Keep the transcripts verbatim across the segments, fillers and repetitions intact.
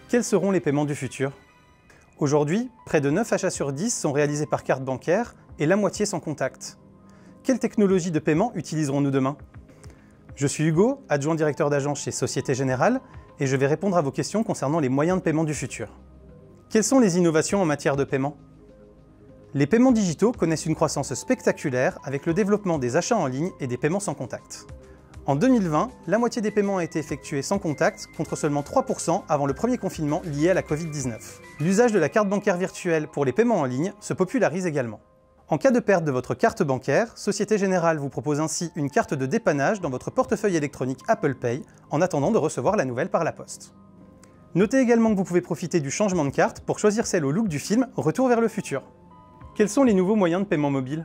Quels seront les paiements du futur? Aujourd'hui, près de neuf achats sur dix sont réalisés par carte bancaire et la moitié sans contact. Quelle technologie de paiement utiliserons-nous demain? Je suis Hugo, adjoint directeur d'agence chez Société Générale, et je vais répondre à vos questions concernant les moyens de paiement du futur. Quelles sont les innovations en matière de paiement? Les paiements digitaux connaissent une croissance spectaculaire avec le développement des achats en ligne et des paiements sans contact. En deux mille vingt, la moitié des paiements a été effectués sans contact, contre seulement trois pour cent avant le premier confinement lié à la Covid dix-neuf. L'usage de la carte bancaire virtuelle pour les paiements en ligne se popularise également. En cas de perte de votre carte bancaire, Société Générale vous propose ainsi une carte de dépannage dans votre portefeuille électronique Apple Pay, en attendant de recevoir la nouvelle par la poste. Notez également que vous pouvez profiter du changement de carte pour choisir celle au look du film Retour vers le futur. Quels sont les nouveaux moyens de paiement mobile?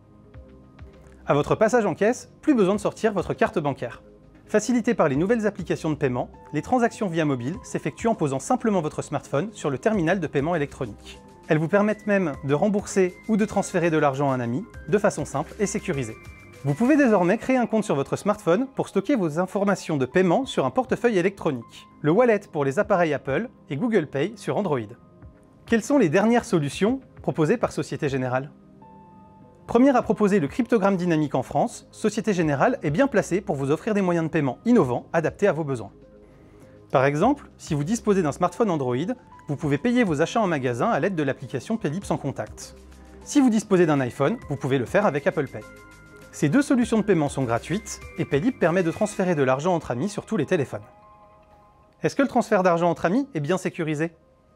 À votre passage en caisse, plus besoin de sortir votre carte bancaire. Facilité par les nouvelles applications de paiement, les transactions via mobile s'effectuent en posant simplement votre smartphone sur le terminal de paiement électronique. Elles vous permettent même de rembourser ou de transférer de l'argent à un ami, de façon simple et sécurisée. Vous pouvez désormais créer un compte sur votre smartphone pour stocker vos informations de paiement sur un portefeuille électronique, le wallet pour les appareils Apple et Google Pay sur Android. Quelles sont les dernières solutions proposées par Société Générale? Première à proposer le cryptogramme dynamique en France, Société Générale est bien placée pour vous offrir des moyens de paiement innovants adaptés à vos besoins. Par exemple, si vous disposez d'un smartphone Android, vous pouvez payer vos achats en magasin à l'aide de l'application Paylib sans contact. Si vous disposez d'un iPhone, vous pouvez le faire avec Apple Pay. Ces deux solutions de paiement sont gratuites et Paylib permet de transférer de l'argent entre amis sur tous les téléphones. Est-ce que le transfert d'argent entre amis est bien sécurisé?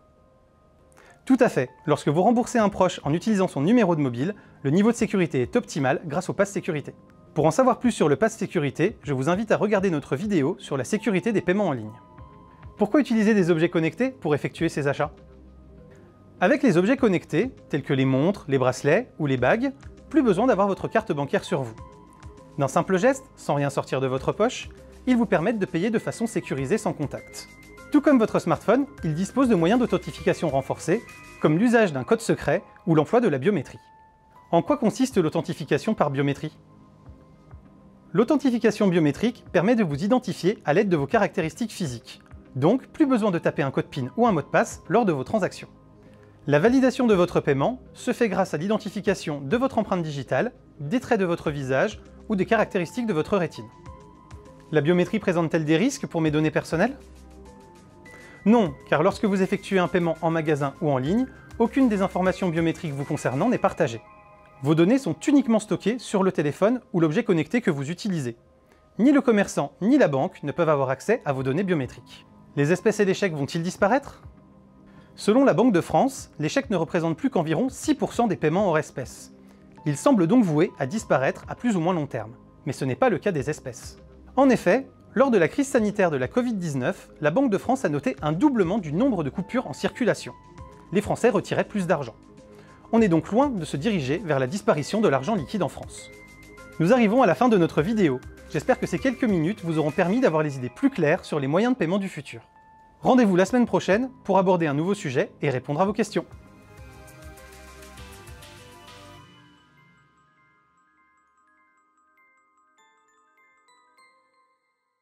Tout à fait. Lorsque vous remboursez un proche en utilisant son numéro de mobile, le niveau de sécurité est optimal grâce au Pass Sécurité. Pour en savoir plus sur le Pass Sécurité, je vous invite à regarder notre vidéo sur la sécurité des paiements en ligne. Pourquoi utiliser des objets connectés pour effectuer ces achats? Avec les objets connectés, tels que les montres, les bracelets ou les bagues, plus besoin d'avoir votre carte bancaire sur vous. D'un simple geste, sans rien sortir de votre poche, ils vous permettent de payer de façon sécurisée sans contact. Tout comme votre smartphone, il dispose de moyens d'authentification renforcés, comme l'usage d'un code secret ou l'emploi de la biométrie. En quoi consiste l'authentification par biométrie? L'authentification biométrique permet de vous identifier à l'aide de vos caractéristiques physiques, donc plus besoin de taper un code PIN ou un mot de passe lors de vos transactions. La validation de votre paiement se fait grâce à l'identification de votre empreinte digitale, des traits de votre visage ou des caractéristiques de votre rétine. La biométrie présente-t-elle des risques pour mes données personnelles? Non, car lorsque vous effectuez un paiement en magasin ou en ligne, aucune des informations biométriques vous concernant n'est partagée. Vos données sont uniquement stockées sur le téléphone ou l'objet connecté que vous utilisez. Ni le commerçant ni la banque ne peuvent avoir accès à vos données biométriques. Les espèces et les chèques vont-ils disparaître? Selon la Banque de France, les chèques ne représentent plus qu'environ six pour cent des paiements hors espèces. Ils semblent donc voués à disparaître à plus ou moins long terme. Mais ce n'est pas le cas des espèces. En effet, lors de la crise sanitaire de la Covid dix-neuf, la Banque de France a noté un doublement du nombre de coupures en circulation. Les Français retiraient plus d'argent. On est donc loin de se diriger vers la disparition de l'argent liquide en France. Nous arrivons à la fin de notre vidéo. J'espère que ces quelques minutes vous auront permis d'avoir les idées plus claires sur les moyens de paiement du futur. Rendez-vous la semaine prochaine pour aborder un nouveau sujet et répondre à vos questions.